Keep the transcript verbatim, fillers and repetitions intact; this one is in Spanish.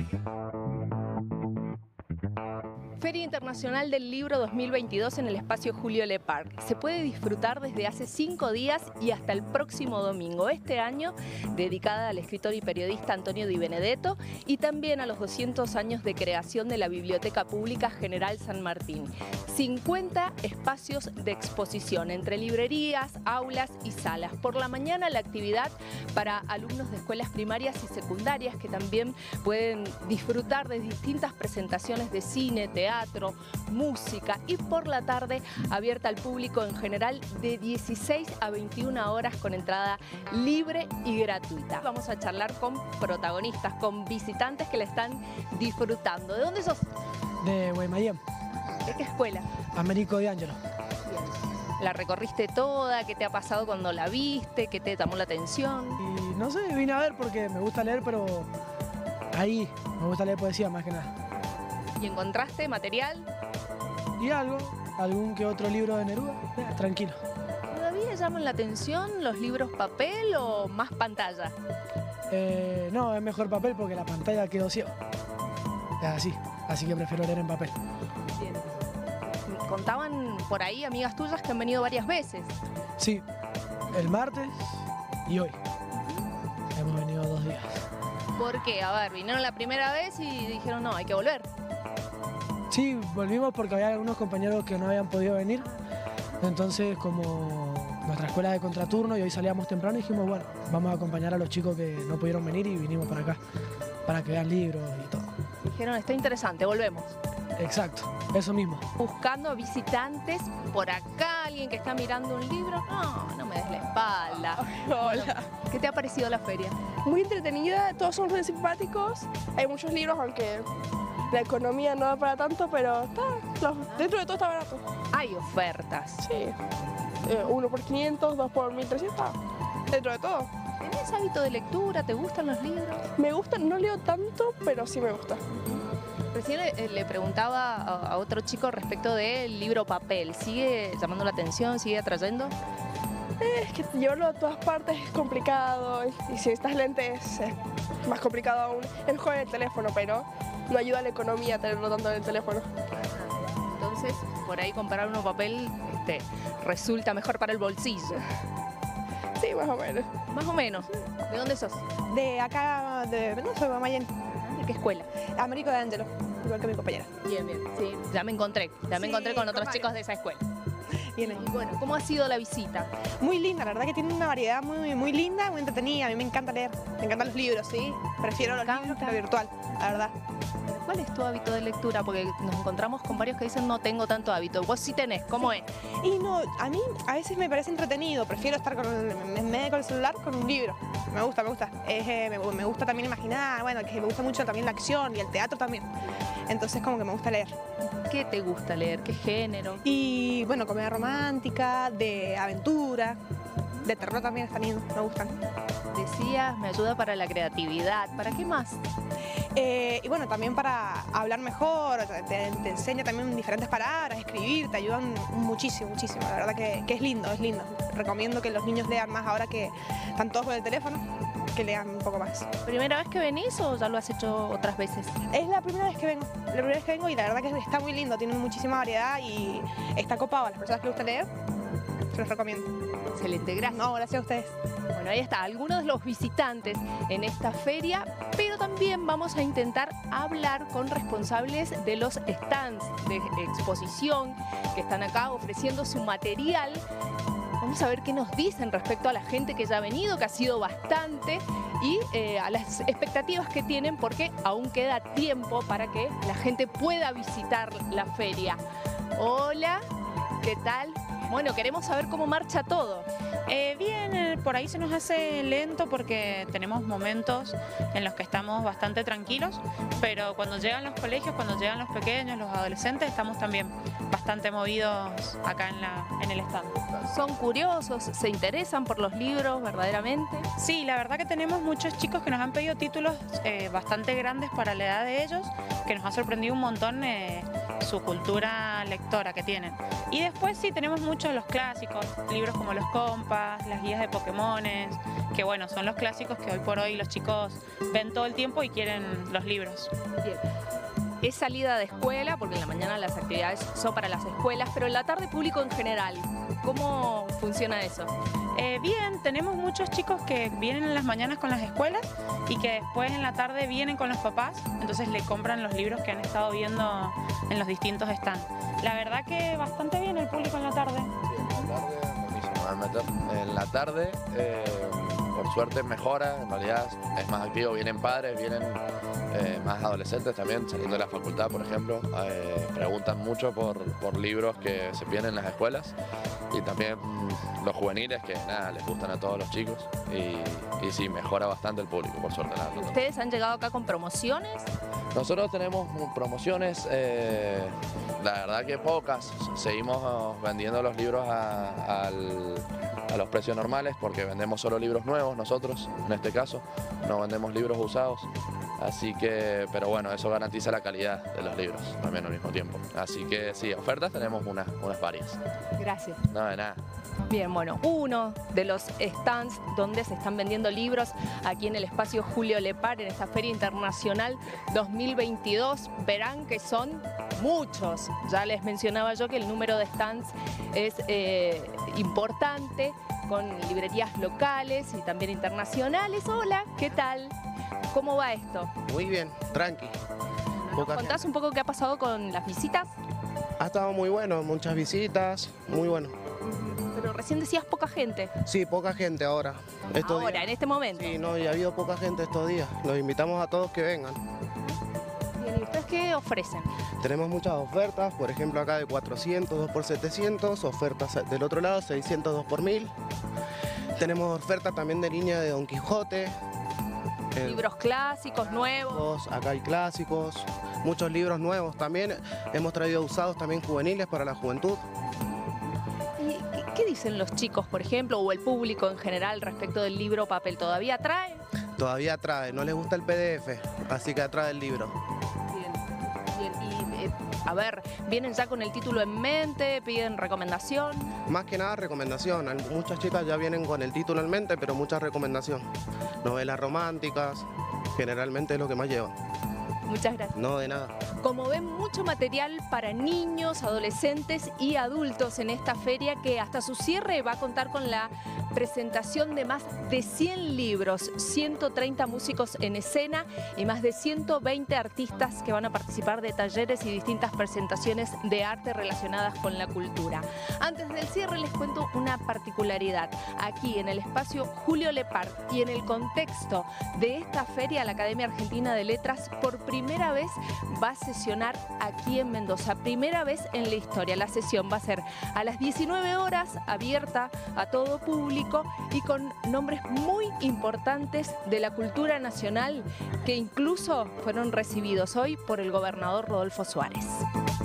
Feria Internacional del Libro dos mil veintidós en el espacio Julio Le Parc. Se puede disfrutar desde hace cinco días y hasta el próximo domingo. Este año dedicada al escritor y periodista Antonio Di Benedetto y también a los doscientos años de creación de la Biblioteca Pública General San Martín. cincuenta espacios de exposición entre librerías, aulas y salas. Por la mañana la actividad para alumnos de escuelas primarias y secundarias que también pueden disfrutar de distintas presentaciones de cine, teatro, música, y por la tarde abierta al público en general de dieciséis a veintiuna horas con entrada libre y gratuita. Vamos a charlar con protagonistas, con visitantes que la están disfrutando. ¿De dónde sos? De Guaymallén. ¿De qué escuela? Américo de Ángelo. ¿La recorriste toda? ¿Qué te ha pasado cuando la viste? ¿Qué te llamó la atención? Y no sé, vine a ver porque me gusta leer, pero ahí me gusta leer poesía más que nada. ¿Y encontraste material? Y algo, algún que otro libro de Neruda, eh, tranquilo. ¿Todavía llaman la atención los libros papel o más pantalla? Eh, no, es mejor papel porque la pantalla quedó ciego. Es así, así que prefiero leer en papel. Bien. Contaban por ahí amigas tuyas que han venido varias veces. Sí, el martes y hoy. Hemos venido dos días. ¿Por qué? A ver, vinieron la primera vez y dijeron no, hay que volver. Sí, volvimos porque había algunos compañeros que no habían podido venir. Entonces, como nuestra escuela es de contraturno y hoy salíamos temprano, dijimos, bueno, vamos a acompañar a los chicos que no pudieron venir y vinimos para acá, para que vean libros y todo. Dijeron, está interesante, volvemos. Exacto, eso mismo. Buscando visitantes por acá, alguien que está mirando un libro. No, no me des la espalda. Hola. ¿Qué te ha parecido la feria? Muy entretenida, todos son muy simpáticos. Hay muchos libros, aunque la economía no da para tanto, pero está, los- dentro de todo está barato. Hay ofertas. Sí. Eh, uno por quinientos, dos por mil trescientos, dentro de todo. ¿Tenés hábito de lectura? ¿Te gustan los libros? Me gusta, no leo tanto, pero sí me gusta. Recién le, le preguntaba a, a otro chico respecto del libro papel. ¿Sigue llamando la atención? ¿Sigue atrayendo? Eh, Es que llevarlo a todas partes es complicado y si necesitas lentes es más complicado aún. Es mejor en el teléfono, pero no ayuda a la economía tenerlo tanto en el teléfono. Entonces, por ahí comprar uno papel este, resulta mejor para el bolsillo. Sí, más o menos. Más o menos. ¿De dónde sos? De acá, de no soy Guaymallén, ¿De qué escuela? Américo de Ángelo, igual que mi compañera. Bien, bien. Sí, ya me encontré. Ya me Sí, encontré con con otros varios. chicos de esa escuela. Bien ahí. Y bueno, ¿cómo ha sido la visita? Muy linda, la verdad que tiene una variedad muy, muy linda, muy entretenida. A mí me encanta leer, me encantan los libros, ¿sí? Prefiero los encanta. libros que lo virtual, la verdad. ¿Cuál es tu hábito de lectura? Porque nos encontramos con varios que dicen no tengo tanto hábito. Vos sí tenés, ¿cómo es? Y no, a mí a veces me parece entretenido, prefiero estar con el, en vez de con el celular con un libro. Me gusta, me gusta. Es, eh, me, me gusta también imaginar, bueno, que me gusta mucho también la acción y el teatro también. Entonces como que me gusta leer. ¿Qué te gusta leer? ¿Qué género? Y bueno, comedia romántica, de aventura, de terror también están lindos, me gustan. Decías, me ayuda para la creatividad. ¿Para qué más? Eh, y bueno, también para hablar mejor, te, te enseña también diferentes palabras, escribir, te ayudan muchísimo, muchísimo. La verdad que, que es lindo, es lindo. Recomiendo que los niños lean más ahora que están todos con el teléfono, que lean un poco más. ¿Primera vez que venís o ya lo has hecho otras veces? Es la primera vez que vengo, la primera vez que vengo y la verdad que está muy lindo, tiene muchísima variedad y está copado. A las personas que les gusta leer, se los recomiendo. Excelente, gracias. No, gracias a ustedes. Bueno, ahí está, algunos de los visitantes en esta feria, pero también vamos a intentar hablar con responsables de los stands de exposición que están acá ofreciendo su material. Vamos a ver qué nos dicen respecto a la gente que ya ha venido, que ha sido bastante, y eh, a las expectativas que tienen, porque aún queda tiempo para que la gente pueda visitar la feria. Hola, ¿qué tal? Bueno, queremos saber cómo marcha todo. Eh, bien, eh, por ahí se nos hace lento porque tenemos momentos en los que estamos bastante tranquilos, pero cuando llegan los colegios, cuando llegan los pequeños, los adolescentes, estamos también bastante movidos acá en, la, en el stand. ¿Son curiosos? ¿Se interesan por los libros verdaderamente? Sí, la verdad que tenemos muchos chicos que nos han pedido títulos eh, bastante grandes para la edad de ellos, que nos ha sorprendido un montón eh, su cultura lectora que tienen. Y después sí tenemos muchos los clásicos, libros como los compas, las guías de Pokémones, que bueno, son los clásicos que hoy por hoy los chicos ven todo el tiempo y quieren los libros. Bien. Es salida de escuela, porque en la mañana las actividades son para las escuelas, pero en la tarde público en general, ¿cómo funciona eso? Eh, bien, tenemos muchos chicos que vienen en las mañanas con las escuelas y que después en la tarde vienen con los papás, entonces le compran los libros que han estado viendo en los distintos stands. La verdad que bastante bien el público en la tarde. Sí, en la tarde, buenísimo. En la tarde, eh, por suerte mejora, en realidad es más activo, vienen padres, vienen eh, más adolescentes también, saliendo de la facultad, por ejemplo, eh, preguntan mucho por, por libros que se piden en las escuelas y también los juveniles que nada, les gustan a todos los chicos y, y sí, mejora bastante el público, por suerte. Nada, no. ¿Ustedes han llegado acá con promociones? Nosotros tenemos promociones, eh, la verdad que pocas, seguimos vendiendo los libros a, al, a los precios normales porque vendemos solo libros nuevos nosotros, en este caso, no vendemos libros usados, así que, pero bueno, eso garantiza la calidad de los libros también al mismo tiempo, así que sí, ofertas tenemos unas, unas varias. Gracias. No, de nada. Bien, bueno, uno de los stands donde se están vendiendo libros aquí en el espacio Julio Lepar, en esta Feria Internacional dos mil veintidós, verán que son muchos. Ya les mencionaba yo que el número de stands es eh, importante, con librerías locales y también internacionales. Hola, ¿qué tal? ¿Cómo va esto? Muy bien, tranqui. ¿Nos contás un poco qué ha pasado con las visitas? Ha estado muy bueno, muchas visitas, muy bueno. Pero recién decías poca gente. Sí, poca gente ahora. Estos Ahora, días. en este momento. Sí, no, y ha habido poca gente estos días. Los invitamos a todos que vengan. Bien, ¿y ustedes qué ofrecen? Tenemos muchas ofertas, por ejemplo acá de cuatrocientos, dos por setecientos, ofertas del otro lado, seiscientos, dos por mil. Tenemos ofertas también de línea de Don Quijote. eh, Libros clásicos, nuevos. Acá hay clásicos, muchos libros nuevos también. Hemos traído usados también juveniles para la juventud. ¿Y qué, qué dicen los chicos, por ejemplo, o el público en general respecto del libro papel? ¿Todavía trae? Todavía trae, no les gusta el P D F, así que trae el libro. Bien, bien. Y, eh, a ver, ¿vienen ya con el título en mente? ¿Piden recomendación? Más que nada recomendación, Al- muchas chicas ya vienen con el título en mente, pero mucha recomendación. Novelas románticas, generalmente es lo que más llevan. Muchas gracias. No, de nada. Como ven, mucho material para niños, adolescentes y adultos en esta feria que hasta su cierre va a contar con la presentación de más de cien libros, ciento treinta músicos en escena y más de ciento veinte artistas que van a participar de talleres y distintas presentaciones de arte relacionadas con la cultura. Antes del cierre les cuento una particularidad. Aquí en el espacio Julio Lepar y en el contexto de esta feria, la Academia Argentina de Letras por primera vez va a sesionar aquí en Mendoza. Primera vez en la historia. La sesión va a ser a las diecinueve horas, abierta a todo público y con nombres muy importantes de la cultura nacional que incluso fueron recibidos hoy por el gobernador Rodolfo Suárez.